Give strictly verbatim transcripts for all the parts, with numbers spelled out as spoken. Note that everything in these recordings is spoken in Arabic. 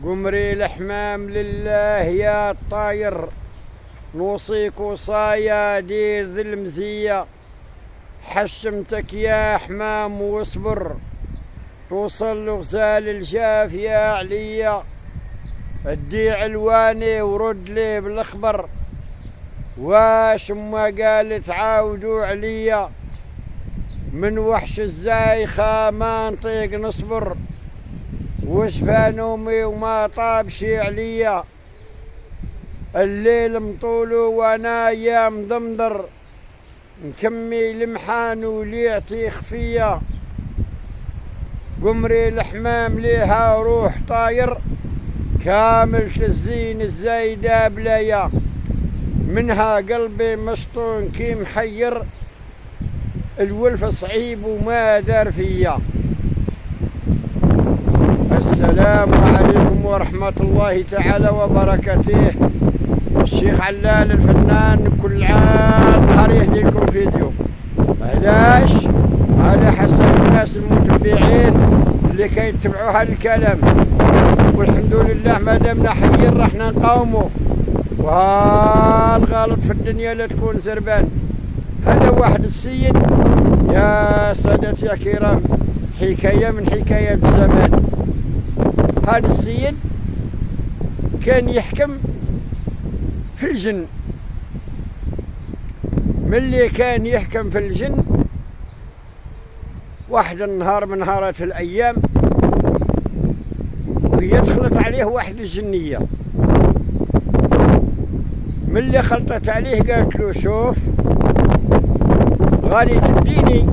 قمري الحمام لله يا الطاير، نوصيك وصايا دير ذي المزية، حشمتك يا حمام واصبر، توصل لغزال الجاف يا عليا، ادي علواني ورد لي بالخبر، واش ما قالت عاودوا عليا، من وحش الزايخة ما نطيق نصبر، وشفى نومي وما طاب شي عليا، الليل مطولو وانا يا مضمضر، نكمي لمحان وليعتي خفية، قمري الحمام ليها روح طاير، كامل الزين الزايدة بلايا، منها قلبي مسطون كي محير، الولف صعيب وما دار فيا. السلام عليكم ورحمة الله تعالى وبركاته. الشيخ علال الفنان كل عام نهار يهدي لكم فيديو، علاش؟ على حسب الناس المتبعين اللي كيتبعوا هذا الكلام، والحمد لله ما دامنا حيين راحنا نقاوموا، والغلط في الدنيا لا تكون زربان. هذا واحد السيد يا سادتي يا كرام، حكاية من حكايات الزمان. هذا السيد كان يحكم في الجن، ملي كان يحكم في الجن، واحد النهار من نهارات الأيام وهي دخلت عليه واحد الجنية، ملي خلطت عليه قالت له شوف غادي تديني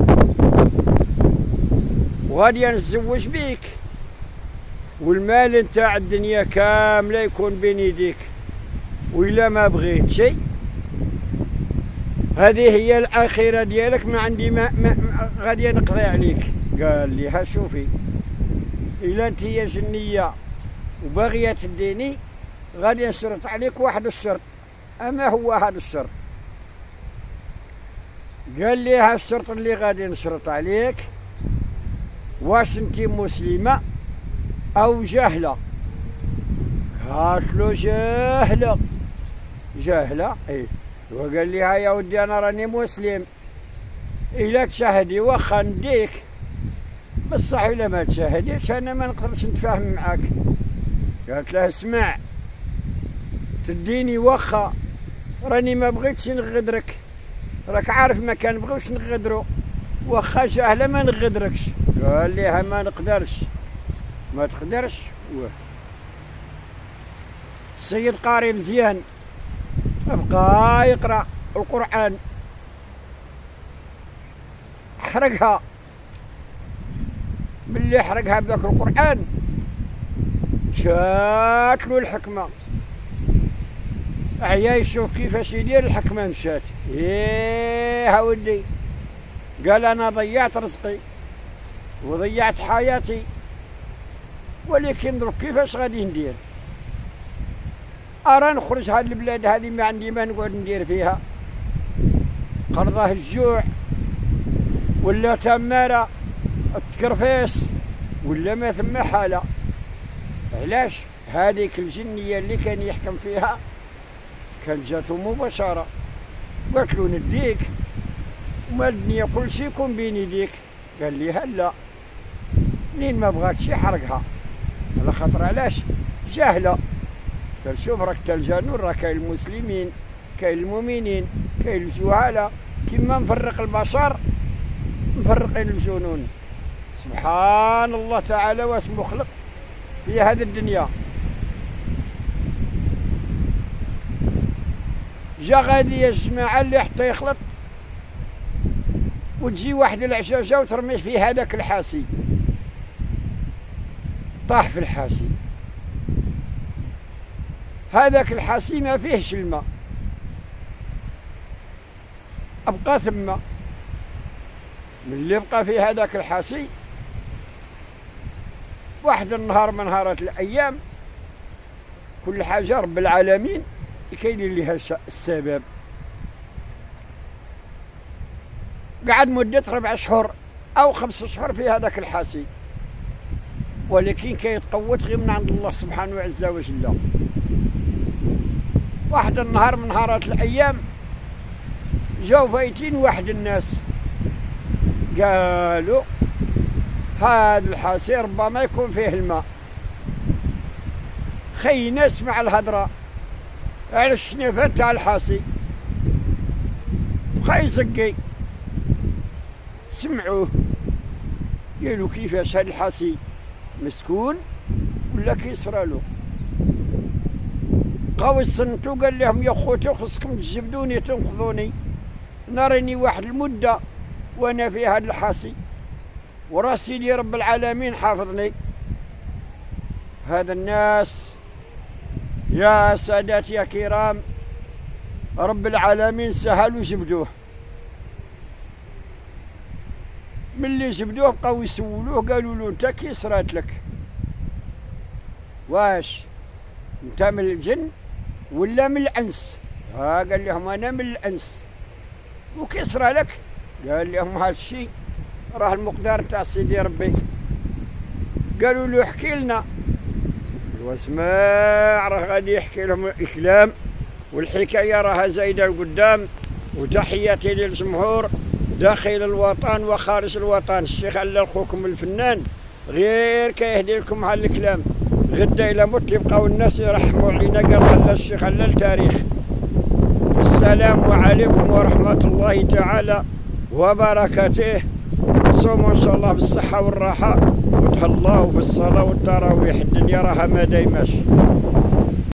وغادي نتزوج بيك، والمال نتاع الدنيا كامله يكون بين يديك، وإلا ما بغيت شيء هذه هي الأخيرة ديالك، ما عندي ما, ما غادي نقضي عليك. قال لي ها شوفي، إلا انت يا جنية وباغية تديني غادي نشرط عليك واحد الشرط. أما هو هذا الشرط؟ قال لي ها الشرط اللي غادي نشرط عليك، واش انت مسلمة أو جاهلة؟ قالت له جاهلة. جاهلة؟ ايه. وقال لي ها يا ودي أنا راني مسلم، إلا تشاهدي واخا نديك، بصح إلا ما تشاهديش أنا ما نقدرش نتفاهم معاك. قالت له اسمع، تديني واخا راني ما بغيتش نغدرك، راك عارف ما كنبغيوش نغدرو، واخا جاهلة ما نغدركش. قال لي ما نقدرش. ما تقدرش؟ السيد قاري مزيان، بقى يقرا القرآن، حرقها. ملي حرقها بذاك القرآن جات له الحكمة، عيا يشوف كيفاش يدير الحكمة. مشات ايه ها ودي، قال انا ضيعت رزقي وضيعت حياتي، ولكن دروك كيفاش غادي ندير؟ ارى نخرج هاد البلاد هذه ما عندي ما نقعد ندير فيها، قرضه الجوع ولا تمارة التكرفيس ولا ما ثم حالة. علاش؟ هذيك الجنية اللي كان يحكم فيها كان جاتو مباشرة، قالت له نديك وما الدنيا كل شي يكون بين يديك. قال لي هلا، منين ما بغاتش يحرقها على خاطر علاش؟ جاهلة. قال شوف راك تلجانون، راه كاين المسلمين كاين المؤمنين كاين الجهالة، كيما نفرق البشر مفرقين الجنون. سبحان الله تعالى واسمو خلق في هذه الدنيا. جا غادي يا جماعة اللي حتى يخلط، وتجي واحد العشاشة وترميه في هذاك الحاسي، طاح في الحاسي. هذاك الحاسي ما فيهش الماء، أبقى ثم. ملي بقى في هذاك الحاسي، واحد النهار من نهارات الأيام، كل حاجة رب العالمين كاين لها السبب. قعد مدة ربع شهور أو خمس شهور في هذاك الحاسي، ولكن كيتقوت غير من عند الله سبحانه عز وجل. واحد النهار من نهارات الايام جاو فايتين واحد الناس قالوا هذا الحاسي ربما يكون فيه الماء. خينا اسمع الهضره على الشنيفات تاع الحاسي، بقى يزقي. سمعوه قالوا كيفاش هاد الحاسي مسكون ولا كيصرالو؟ بقاو يصنتو، قال لهم يا خوتي خصكم تجبدوني تنقذوني، ناريني واحد المده وانا في هاد الحاسي وراسي لي رب العالمين حافظني. هذا الناس يا سادات يا كرام رب العالمين سهلوا جبدوه. ملي جبدوه بقاو يسولوه قالوا له انت كي صرات لك؟ واش انت من الجن ولا من الانس؟ ها قال لهم انا من الانس. وكي صرا لك؟ قال لهم هذا الشيء راه المقدار تاع سيدي ربي. قالوا له احكي لنا. واسمع راه غادي يحكي لهم الكلام والحكايه راها زايده لقدام. وتحياتي للجمهور داخل الوطن وخارج الوطن. الشيخ علال خوكم الفنان غير كيهدي لكم على الكلام. غدا الى مت يبقاو الناس يرحموا علينا. قال خلى الشيخ علال تاريخ. السلام عليكم ورحمه الله تعالى وبركاته. تصوموا ان شاء الله بالصحه والراحه وتهلاو في الصلاه والتراويح. الدنيا راها ما دايماش.